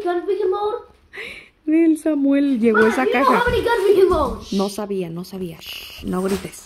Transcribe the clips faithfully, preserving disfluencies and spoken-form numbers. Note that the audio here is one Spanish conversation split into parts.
guns we can load? El Samuel llegó Mom, esa you know caja. how many guns we can load? No sabía, no sabía. Shh, no grites.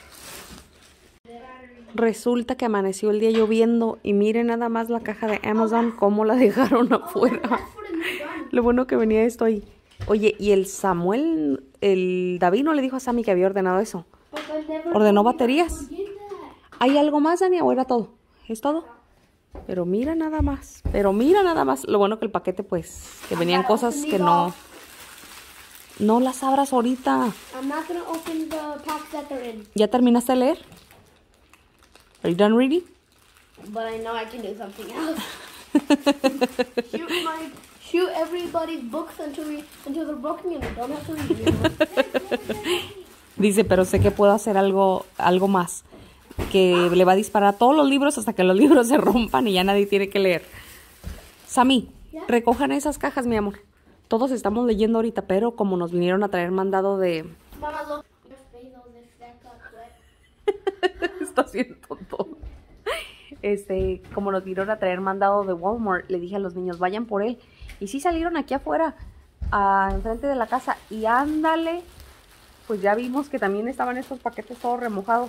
Resulta que amaneció el día lloviendo y miren nada más la caja de Amazon cómo la dejaron afuera. That's for the new gun. Lo bueno que venía esto ahí. Oye, y el Samuel, el David no le dijo a Sammy que había ordenado eso. But I never Ordenó told you baterías. to forget that. ¿Hay algo más, Dani, o era todo? ¿Es todo? Pero mira nada más. Pero mira nada más. Lo bueno que el paquete, pues, que venían cosas que no... No las abras ahorita. I'm not gonna open the packs that they're in, ¿Ya terminaste de leer? Are you done reading? but I know I can do something else. shoot my, shoot everybody's books until we, until they're broken and we don't have to read them. Dice, pero sé que puedo hacer algo, algo más. Que le va a disparar a todos los libros hasta que los libros se rompan y ya nadie tiene que leer. Sammy, ¿Ya? recojan esas cajas, mi amor. Todos estamos leyendo ahorita, pero como nos vinieron a traer mandado de... Mama, look. Your face all this that got wet. Está bien tonto. Este, como nos vinieron a traer mandado de Walmart, le dije a los niños, vayan por él. Y sí salieron aquí afuera, a, enfrente de la casa. Y ándale, pues ya vimos que también estaban estos paquetes todos remojados.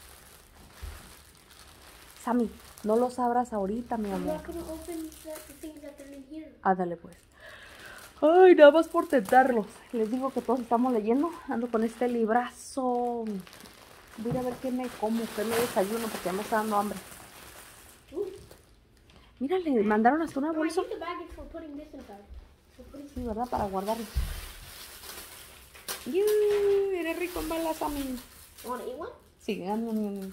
Sammy, no los abras ahorita, mi I'm amor. not gonna open the, the things that they're in here. Ándale, pues. Ay, nada más por tentarlos. Les digo que todos estamos leyendo. Ando con este librazo. Voy a ir a ver qué me como, qué me desayuno, porque ya me está dando hambre. Ooh. Mira, le mandaron hasta una No, I bolsa. think the bag is for putting this inside. For putting... Sí, ¿verdad? Para guardarlo. ¡Yuuu! Eres rico en balas, Sammy. You wanna eat one? Sí, ando, ando, ando.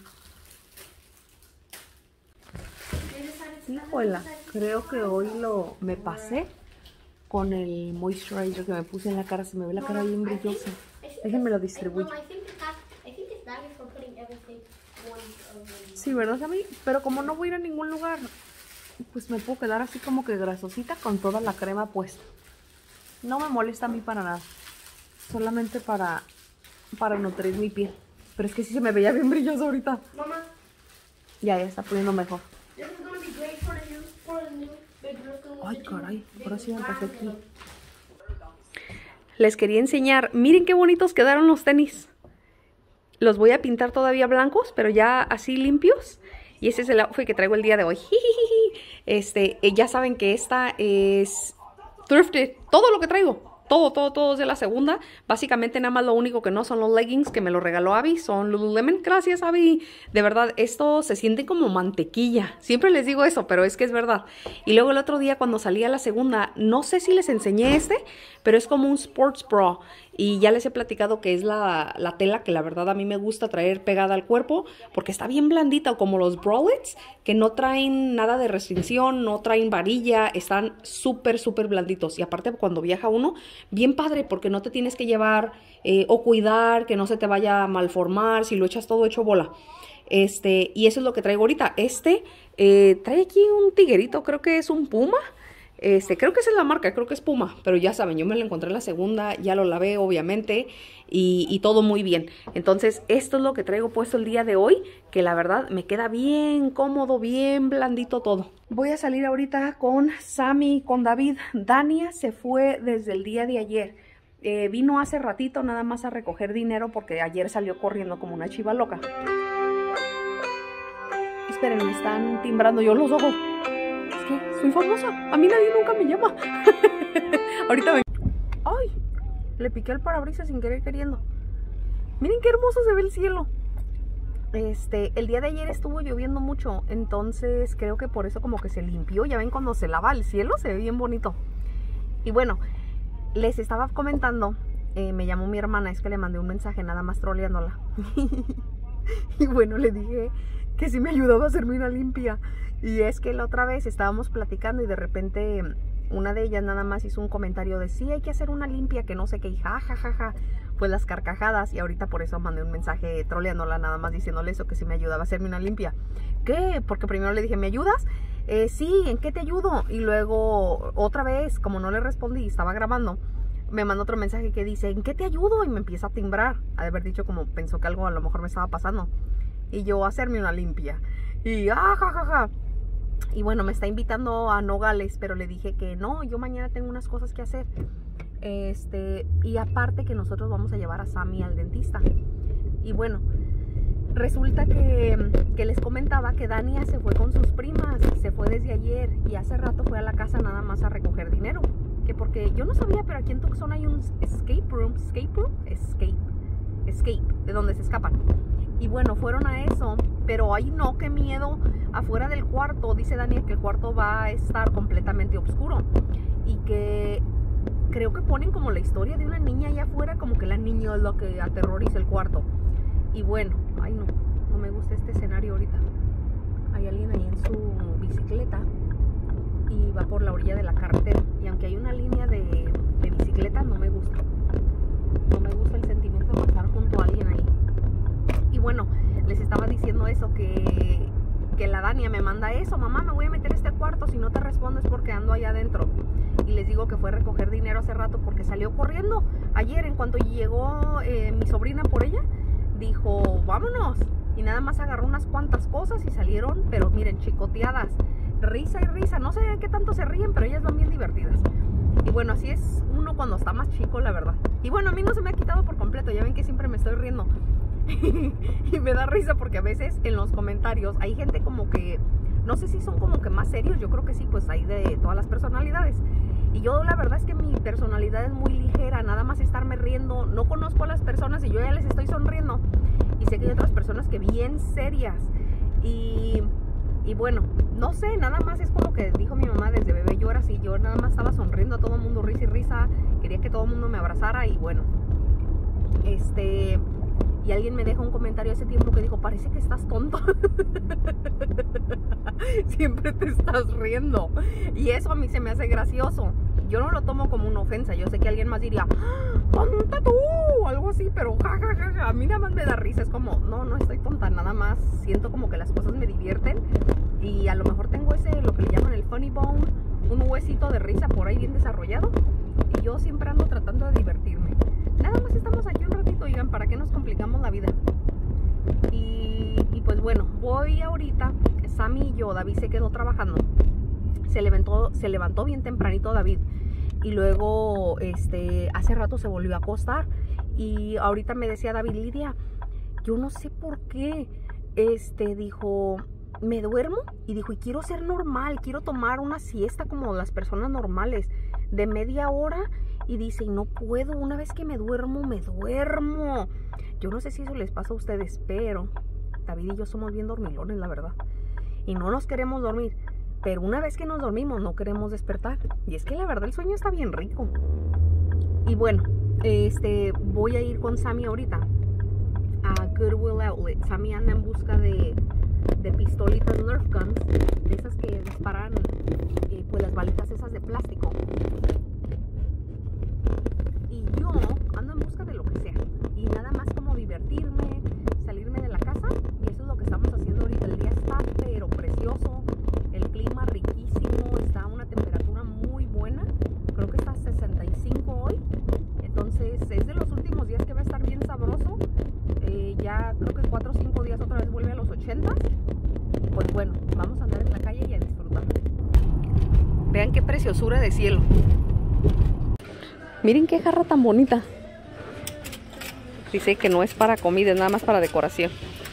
They decided to- Híjola, creo que hoy lo me pasé con el moisturizer que me puse en la cara. Se me ve la cara bien brillosa. Déjenme lo distribuyo. No, I think this has- I think this bag is for putting everything one of them. Sí, ¿verdad, Sammy? Pero como no voy a ir a ningún lugar, pues me puedo quedar así como que grasosita con toda la crema puesta. No me molesta a mí para nada. Solamente para, para nutrir mi piel. Pero es que sí se me veía bien brillosa ahorita. Mama, Ya, ya está poniendo mejor. this is gonna be great for the new, for the new big girls school. Ay, caray, ahora sí me pasé Big aquí. girls. Les quería enseñar. Miren qué bonitos quedaron los tenis. Los voy a pintar todavía blancos, pero ya así limpios. Y ese es el outfit que traigo el día de hoy. Este, eh, ya saben que esta es thrifted. Todo lo que traigo. Todo, todo, todo es de la segunda. Básicamente nada más lo único que no son los leggings que me lo regaló Abby. Son Lululemon. Gracias, Abby. De verdad, esto se siente como mantequilla. Siempre les digo eso, pero es que es verdad. Y luego el otro día cuando salí a la segunda, no sé si les enseñé este, pero es como un sports bra. Y ya les he platicado que es la, la tela que la verdad a mí me gusta traer pegada al cuerpo porque está bien blandita, como los bralettes, que no traen nada de restricción, no traen varilla, están súper, súper blanditos. Y aparte cuando viaja uno, bien padre porque no te tienes que llevar eh, o cuidar que no se te vaya a malformar si lo echas todo hecho bola. Este, y eso es lo que traigo ahorita. Este eh, trae aquí un tiguerito, creo que es un puma. Este, creo que esa es la marca, creo que es Puma, pero ya saben, yo me lo encontré en la segunda, ya lo lavé obviamente y, y todo muy bien. Entonces esto es lo que traigo puesto el día de hoy, que la verdad me queda bien cómodo, bien blandito todo. Voy a salir ahorita con Sammy, con David. Dania se fue desde el día de ayer. Eh, vino hace ratito nada más a recoger dinero porque ayer salió corriendo como una chiva loca. Esperen, me están timbrando yo los ojos. ¿Qué? Soy famosa. A mí nadie nunca me llama. Ahorita ven. ¡Ay! Le piqué el parabrisas sin querer queriendo. Miren qué hermoso se ve el cielo. Este, el día de ayer estuvo lloviendo mucho. Entonces creo que por eso como que se limpió. Ya ven cuando se lava el cielo, se ve bien bonito. Y bueno, les estaba comentando. Eh, me llamó mi hermana. Es que le mandé un mensaje nada más troleándola. Y bueno, le dije que si me ayudaba a hacerme una limpia. Y es que la otra vez estábamos platicando y de repente una de ellas nada más hizo un comentario de sí, hay que hacer una limpia, que no sé qué, y ja, ja, ja, ja, pues las carcajadas. Y ahorita por eso mandé un mensaje troleándola nada más diciéndole eso, que si me ayudaba a hacerme una limpia. ¿Qué? Porque primero le dije, ¿me ayudas? Eh, sí, ¿en qué te ayudo? Y luego otra vez, como no le respondí, estaba grabando, me mandó otro mensaje que dice, ¿en qué te ayudo? Y me empieza a timbrar. Ha de haber dicho como pensó que algo a lo mejor me estaba pasando. Y yo, hacerme una limpia. Y ah, ja, ja, ja. Y bueno, me está invitando a Nogales, pero le dije que no, yo mañana tengo unas cosas que hacer. Este, y aparte que nosotros vamos a llevar a Sammy al dentista. Y bueno, resulta que, que les comentaba que Dania se fue con sus primas, se fue desde ayer y hace rato fue a la casa nada más a recoger dinero. Que porque yo no sabía, pero aquí en Tucson hay un escape room, escape room, escape, escape, de donde se escapan. Y bueno, fueron a eso, pero ay no, qué miedo, afuera del cuarto, dice Daniel que el cuarto va a estar completamente oscuro y que creo que ponen como la historia de una niña allá afuera, como que la niña es lo que aterroriza el cuarto. Y bueno, ay no, no me gusta este escenario ahorita. Hay alguien ahí en su bicicleta y va por la orilla de la carretera. Y aunque hay una línea de, de bicicleta, no me gusta. No me gusta el sentimiento de pasar junto a alguien ahí. Y bueno, les estaba diciendo eso, que, que la Dania me manda eso. Mamá, me voy a meter a este cuarto, si no te respondes porque ando allá adentro. Y les digo que fue a recoger dinero hace rato porque salió corriendo. Ayer, en cuanto llegó eh, mi sobrina por ella, dijo, vámonos. Y nada más agarró unas cuantas cosas y salieron, pero miren, chicoteadas. Risa y risa. No sé de qué tanto se ríen, pero ellas van bien divertidas. Y bueno, así es uno cuando está más chico, la verdad. Y bueno, a mí no se me ha quitado por completo. Ya ven que siempre me estoy riendo. Y me da risa porque a veces en los comentarios hay gente como que, no sé si son como que más serios, yo creo que sí, pues hay de todas las personalidades. Y yo la verdad es que mi personalidad es muy ligera, nada más estarme riendo. No conozco a las personas y yo ya les estoy sonriendo. Y sé que hay otras personas que bien serias. Y, y bueno, no sé, nada más es como que dijo mi mamá desde bebé, yo era así, yo nada más estaba sonriendo a todo el mundo, risa y risa. Quería que todo el mundo me abrazara y bueno, este... Y alguien me deja un comentario hace tiempo que dijo, parece que estás tonto. Siempre te estás riendo. Y eso a mí se me hace gracioso. Yo no lo tomo como una ofensa. Yo sé que alguien más diría, tonta tú, o algo así, pero ja, ja, ja, ja. A mí nada más me da risa. Es como, no, no estoy tonta, nada más siento como que las cosas me divierten. Y a lo mejor tengo ese, lo que le llaman el funny bone, un huesito de risa por ahí bien desarrollado. Y yo siempre ando tratando de divertirme. Nada más estamos aquí un ratito, oigan, ¿para qué nos complicamos la vida? Y, y pues bueno, voy ahorita, Sammy y yo, David se quedó trabajando. Se levantó, se levantó bien tempranito David. Y luego, este, hace rato se volvió a acostar. Y ahorita me decía David, Lidia, yo no sé por qué, este, dijo, me duermo. Y dijo, y quiero ser normal, quiero tomar una siesta como las personas normales, de media hora. Y dice, y no puedo, una vez que me duermo, me duermo. Yo no sé si eso les pasa a ustedes, pero David y yo somos bien dormilones, la verdad. Y no nos queremos dormir. Pero una vez que nos dormimos, no queremos despertar. Y es que la verdad el sueño está bien rico. Y bueno, este, voy a ir con Sammy ahorita a Goodwill Outlet. Sammy anda en busca de, de pistolitas Nerf Guns, de esas que disparan eh, pues las balitas esas de plástico. Y yo ando en busca de lo que sea. Y nada más como divertirme, salirme de la casa. Y eso es lo que estamos haciendo ahorita. El día está pero precioso. El clima riquísimo. Está a una temperatura muy buena. Creo que está a sesenta y cinco hoy. Entonces es de los últimos días que va a estar bien sabroso. Eh, ya creo que cuatro o cinco días otra vez vuelve a los ochenta. Y pues bueno, vamos a andar en la calle y a disfrutar. Vean qué preciosura de cielo. Miren qué jarra tan bonita. Dice que no es para comida, es nada más para decoración.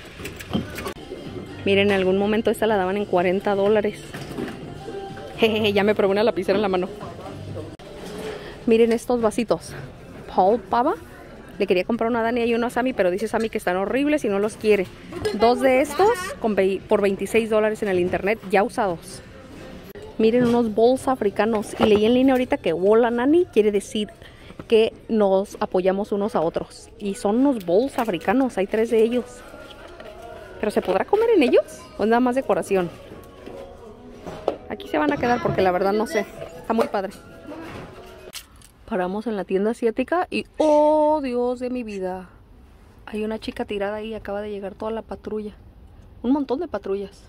Miren, en algún momento esta la daban en cuarenta dólares. Jejeje, ya me probé una lapicera en la mano. Miren estos vasitos. Paul Pava. Le quería comprar una a Dani y uno a Sammy, pero dice Sammy que están horribles y no los quiere. Dos de estos con por veintiséis dólares en el internet, ya usados. Miren unos bowls africanos. Y leí en línea ahorita que Wola Nani quiere decir que nos apoyamos unos a otros. Y son unos bowls africanos. Hay tres de ellos. ¿Pero se podrá comer en ellos? ¿O es nada más decoración? Aquí se van a quedar porque la verdad no sé. Está muy padre. Paramos en la tienda asiática y ¡oh, Dios de mi vida! Hay una chica tirada ahí. Acaba de llegar toda la patrulla. Un montón de patrullas.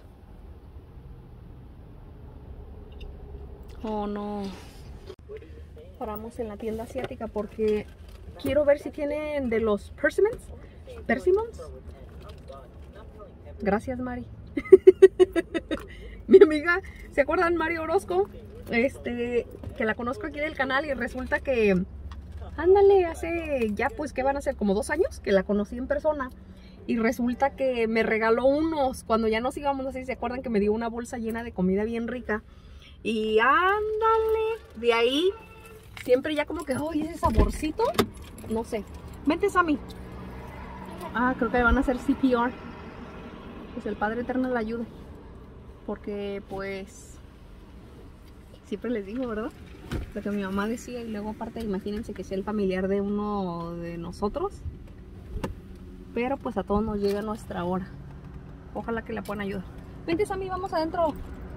Oh, no. Paramos en la tienda asiática porque quiero ver si tienen de los persimmons. ¿Persimmons? Gracias, Mari. Me amiga, ¿se acuerdan Mario Orozco? Este, que la conozco aquí del canal y resulta que, ándale, hace ya pues que van a ser como dos años que la conocí en persona. Y resulta que me regaló unos, cuando ya nos íbamos, no sé si se acuerdan que me dio una bolsa llena de comida bien rica. Y ándale, de ahí, siempre ya como que, oye, ese saborcito, no sé. Vente, Sammy. Ah, creo que le van a hacer C P R. Pues el Padre Eterno la ayude. Porque pues, siempre les digo, ¿verdad? Lo que mi mamá decía y luego aparte, imagínense que sea el familiar de uno de nosotros. Pero pues a todos nos llega nuestra hora. Ojalá que la puedan ayudar. Vente, Sammy, vamos adentro.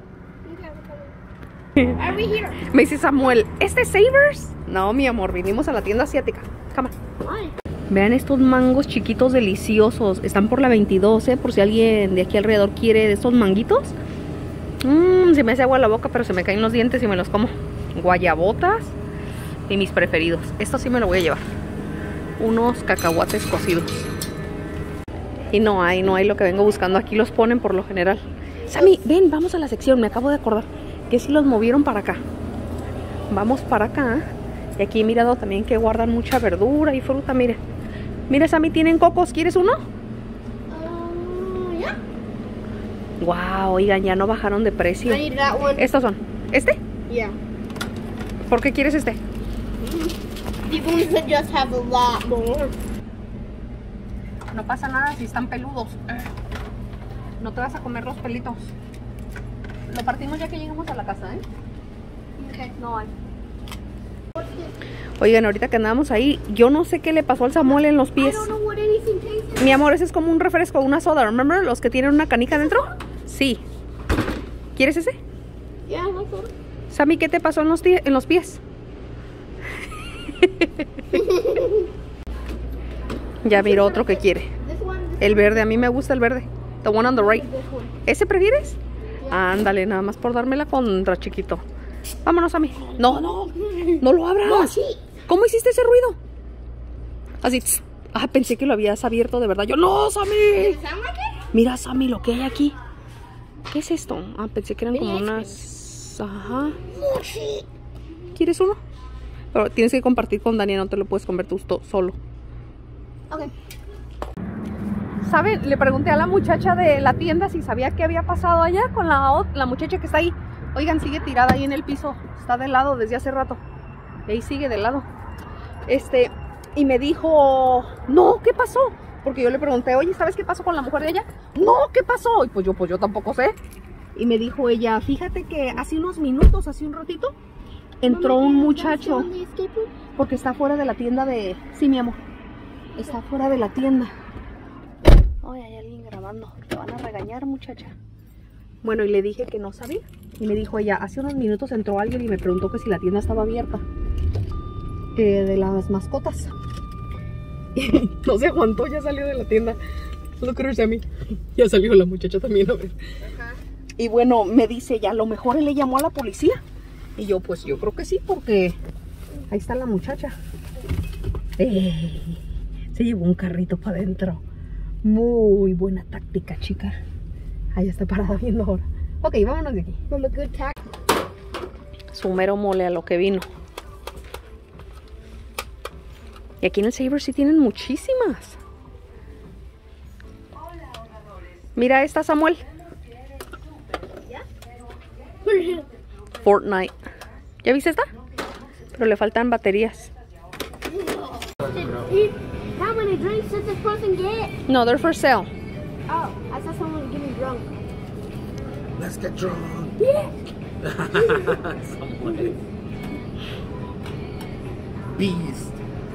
Me dice Samuel, ¿este es Savers? No, mi amor, vinimos a la tienda asiática. Come on. Vean estos mangos chiquitos deliciosos. Están por la veintidós, ¿eh? Por si alguien de aquí alrededor quiere de estos manguitos. Mmm, se me hace agua la boca, pero se me caen los dientes y me los como. Guayabotas y mis preferidos. Esto sí me lo voy a llevar. Unos cacahuates cocidos. Y no hay, no hay lo que vengo buscando. Aquí los ponen por lo general. Sammy, ven, vamos a la sección. Me acabo de acordar que sí los movieron para acá. Vamos para acá. Y aquí he mirado también que guardan mucha verdura y fruta, mire. Mira, Sammy, ¿tienen cocos? ¿Quieres uno? Uh, yeah. Wow, oigan, ya no bajaron de precio. I need that one. ¿Estos son? ¿Este? Yeah. ¿Por qué quieres este? People should just have a lot more. No pasa nada si están peludos. No te vas a comer los pelitos. Lo partimos ya que llegamos a la casa, ¿eh? Okay. No hay. Oigan, ahorita que andábamos ahí, yo no sé qué le pasó al Samuel en los pies. I don't know what anything tastes. Mi amor, ese es como un refresco, una soda. ¿Remember? Los que tienen una canica dentro. Sí. ¿Quieres ese? Yeah, that's all. Sammy, ¿qué te pasó en los, en los pies? Ya miro otro que quiere. This one, this El verde, a mí me gusta el verde. The one on the right. this one. ¿Ese prefieres? Ándale, nada más por darme la contra, chiquito. Vámonos, Sammy. No, no, no lo abras. No, sí. ¿Cómo hiciste ese ruido? Así. Tss. Ah, pensé que lo habías abierto de verdad. Yo, no, Sammy. Does it sound like it? Mira, Sammy, lo que hay aquí. ¿Qué es esto? Ah, pensé que eran Mini como ice unas... Ajá. Mochi. ¿Quieres uno? Pero tienes que compartir con Dani, no te lo puedes comer tú solo. Okay. ¿Saben? Le pregunté a la muchacha de la tienda si sabía qué había pasado allá con la, la muchacha que está ahí. Oigan, sigue tirada ahí en el piso. Está de lado desde hace rato. Y ahí sigue de lado. Este, y me dijo, no, ¿qué pasó? Porque yo le pregunté, oye, ¿sabes qué pasó con la mujer de ella? No, ¿qué pasó? Y pues yo, pues yo tampoco sé. Y me dijo ella, fíjate que hace unos minutos, hace un ratito, entró un muchacho. Porque está fuera de la tienda de... Sí, mi amor. Está fuera de la tienda. Ay, hay alguien grabando. Te van a regañar, muchacha. Bueno, y le dije que no sabía. Y me dijo ella, hace unos minutos entró alguien y me preguntó que si la tienda estaba abierta. Eh, de las mascotas. Y no se aguantó, ya salió de la tienda. Look at her, Sammy. Ya salió la muchacha también, a ver. Ajá. Y bueno, me dice ya, a lo mejor él le llamó a la policía. Y yo, pues yo creo que sí, porque ahí está la muchacha. Eh, se llevó un carrito para adentro. Muy buena táctica, chica. Ahí está parada viendo ahora. Ok, vámonos de aquí. From a good tack. Su mero mole a lo que vino. Y aquí en el Savers sí tienen muchísimas. Mira esta, Samuel. Fortnite. ¿Ya viste esta? Pero le faltan baterías. How many drinks does this person get? No, they're for sale. Oh, I saw someone getting drunk. Let's get drunk. Yeah. Somebody. Beast.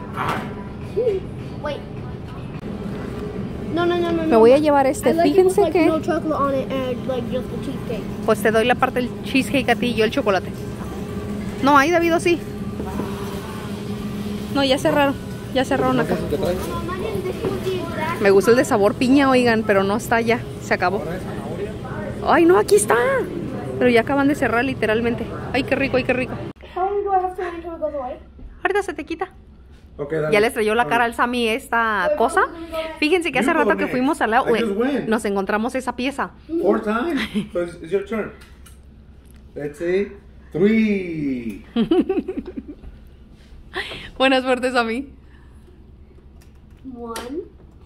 Wait. No, no, no, no. Me voy a llevar este. I like it with, Fíjense like, que... no chocolate on it and like just the cheesecake. Pues te doy la parte del cheesecake a ti y yo el chocolate. No, ahí David sí. No, ya cerraron. Ya cerraron acá. ¿Qué traes? No, imagine this would be exact. Me gusta el de sabor piña, oigan, pero no está ya. Se acabó. Ay, no, aquí está. Pero ya acaban de cerrar literalmente. Ay, qué rico, ay, qué rico. How long do I have to wait until it goes away? Ahorita se te quita. Okay, dale. Ya le estrelló la cara al Sammy esta cosa. Fíjense que hace You go rato que next. fuimos a la I just went. nos encontramos esa pieza. Four times. So it's, it's your turn. Let's see. Three. Buena suerte, Sammy. One.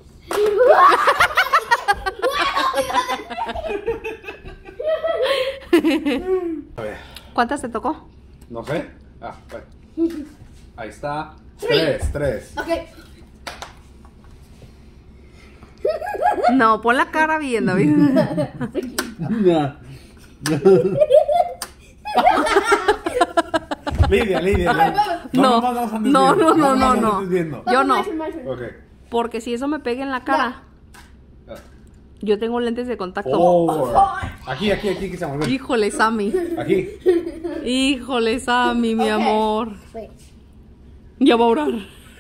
A ver. ¿Cuántas te tocó? No sé. Ah, bueno. Ahí está. Tres, tres. Okay. No, pon la cara bien, David. No. Lidia, Lidia. No, no, no, no, no, no, no, no. estés viendo. Yo no. My turn, my turn. Ok. Porque si eso me pega en la cara, Ah. yo tengo lentes de contacto. Four. Aquí, aquí, aquí, que se mueve. Híjole, Sammy. Aquí. Híjole, Sammy, mi Okay. amor. Wait. Ya va a orar.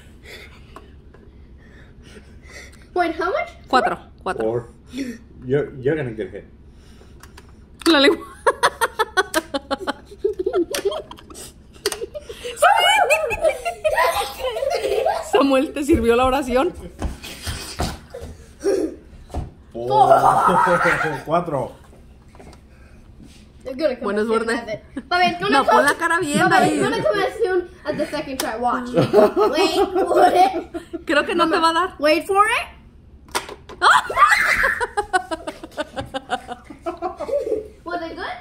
Wait, how much? Cuatro, cuatro. Four. You're, you're gonna get hit. La lengua. Samuel, ¿te sirvió la oración? Four. Cuatro. They're gonna come Buena as soon suerte. as it- But wait, gonna No, come- pon la cara bien, but wait, David. gonna come as soon as the second try. Watch. Wait for it. Creo que no te va a dar. Wait for it. Was it good?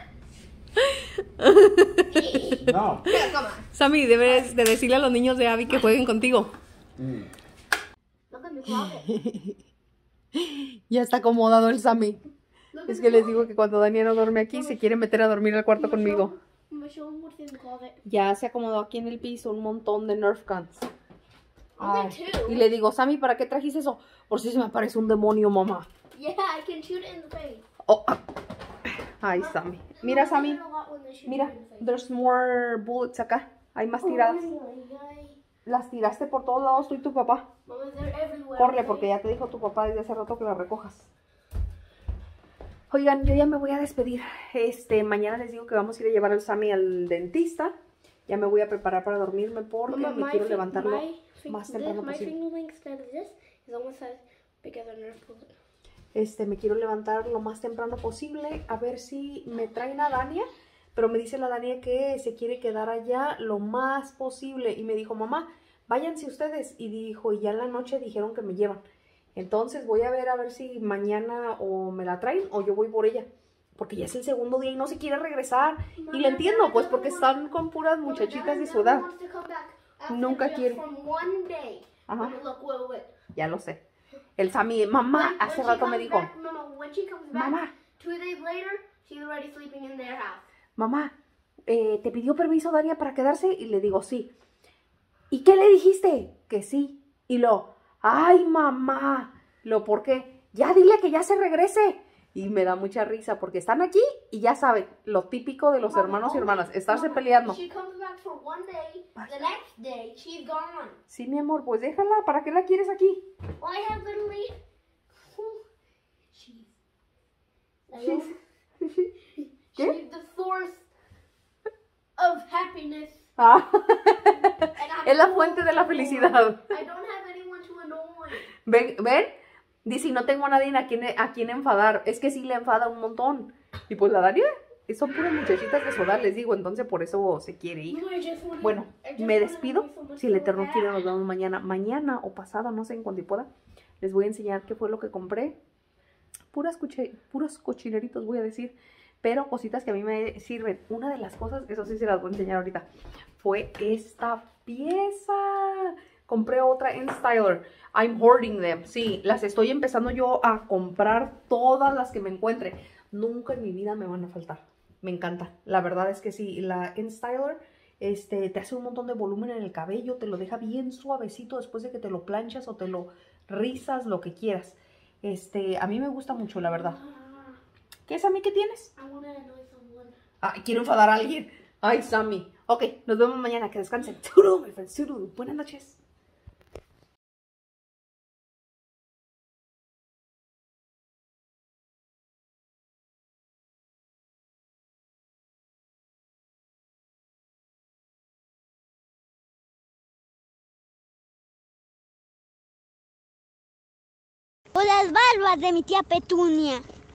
No. Yeah, come on. Sammy, debes de decirle a los niños de Abby que jueguen contigo. Look at the closet. Ya está acomodado el Sammy. Es que les digo que cuando Daniel no duerme aquí, se quiere meter a dormir al cuarto conmigo. I'm gonna show them what's in the closet. Ya se acomodó aquí en el piso un montón de Nerf guns. Ay, Only two. y le digo, Sammy, ¿para qué trajiste eso? Por si se me aparece un demonio, mamá. Yeah, I can shoot it in the face. Oh, ah. Ay, Sammy. Mira, Sammy. A lot when they shoot Mira, it in the face. there's more bullets acá. Hay más tiradas. Ay, ay, ay. Las tiraste por todos lados tú y tu papá. Mama, they're everywhere. Corre, porque ya te dijo tu papá desde hace rato que las recojas. Oigan, yo ya me voy a despedir. Este, mañana les digo que vamos a ir a llevar al Sammy al dentista. Ya me voy a preparar para dormirme porque Mama, me my quiero fi- levantarlo my fi- más this- temprano My posible. finger length instead of this is almost as big as a Nerf bullet. Este, me quiero levantar lo más temprano posible a ver si me traen a Dania, pero me dice la Dania que se quiere quedar allá lo más posible y me dijo, mamá, váyanse ustedes, y dijo, y ya en la noche dijeron que me llevan. Entonces voy a ver a ver si mañana o me la traen o yo voy por ella, porque ya es el segundo día y no se quiere regresar, y le entiendo, pues porque están con puras muchachitas de su edad. Nunca quiere. Ajá. Ya lo sé. El Sammy, mamá, hace rato me dijo, Mamá. Two days later, she's already sleeping in their house. mamá, eh, ¿te pidió permiso Dania para quedarse? Y le digo, sí. ¿Y qué le dijiste? Que sí. Y lo, ay, mamá. Lo, ¿por qué? Ya dile que ya se regrese. Y me da mucha risa porque están aquí y ya saben, lo típico de los hermanos y hermanas, estarse peleando. She comes back for one day, the next day she's gone. Sí, mi amor, pues déjala, ¿para qué la quieres aquí? Well, I have literally. She's. ¿Qué? She's the source of happiness. Ah, And I'm es la fuente de la felicidad. I don't have anyone to annoy. ¿Ven? ¿Ven? Dice, y no tengo a nadie a quien, a quien enfadar. Es que sí le enfada un montón. Y pues la Dania son puras muchachitas de su edad, les digo, entonces por eso se quiere ir. No, I just wanna- Bueno, I just me wanna despido. be so much Si el more Eterno quiere, nos bad. vemos mañana. Mañana o pasado, no sé, en cuanto pueda. Les voy a enseñar qué fue lo que compré. Puras coche, puros cochineritos, voy a decir. Pero cositas que a mí me sirven. Una de las cosas, eso sí se las voy a enseñar ahorita, fue esta pieza. Compré otra en Styler. I'm hoarding them. Sí, las estoy empezando yo a comprar todas las que me encuentre. Nunca en mi vida me van a faltar. Me encanta. La verdad es que sí. La en Styler este, te hace un montón de volumen en el cabello. Te lo deja bien suavecito después de que te lo planchas o te lo rizas, lo que quieras. Este, a mí me gusta mucho, la verdad. ¿Qué es, a mí qué tienes? I wanna annoy someone. Ay, quiero enfadar a alguien. Ay, Sammy. Ok, nos vemos mañana. Que descansen. Toodle, my friends. Toodle. Buenas noches. O las barbas de mi tía Petunia.